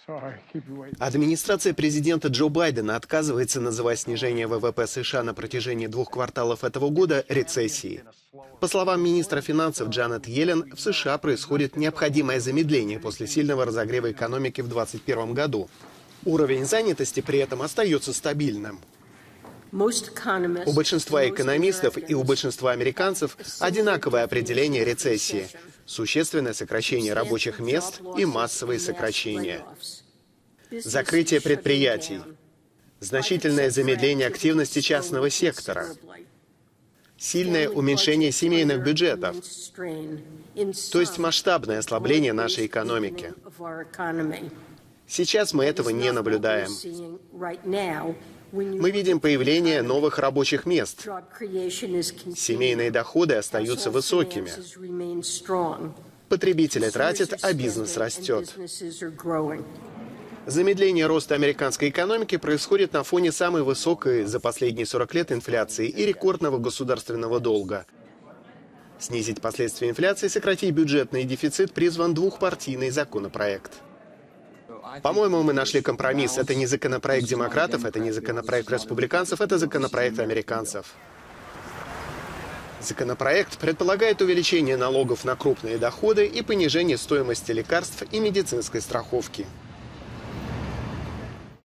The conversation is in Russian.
Администрация президента Джо Байдена отказывается называть снижение ВВП США на протяжении 2 кварталов этого года рецессией. По словам министра финансов Джанет Йеллен, в США происходит необходимое замедление после сильного разогрева экономики в 2021 году. Уровень занятости при этом остается стабильным. У большинства экономистов и у большинства американцев одинаковое определение рецессии – существенное сокращение рабочих мест и массовые сокращения. Закрытие предприятий, значительное замедление активности частного сектора, сильное уменьшение семейных бюджетов, то есть масштабное ослабление нашей экономики. Сейчас мы этого не наблюдаем. Мы видим появление новых рабочих мест. Семейные доходы остаются высокими. Потребители тратят, а бизнес растет. Замедление роста американской экономики происходит на фоне самой высокой за последние 40 лет инфляции и рекордного государственного долга. Снизить последствия инфляции и сократить бюджетный дефицит призван двухпартийный законопроект. По-моему, мы нашли компромисс. Это не законопроект демократов, это не законопроект республиканцев, это законопроект американцев. Законопроект предполагает увеличение налогов на крупные доходы и понижение стоимости лекарств и медицинской страховки.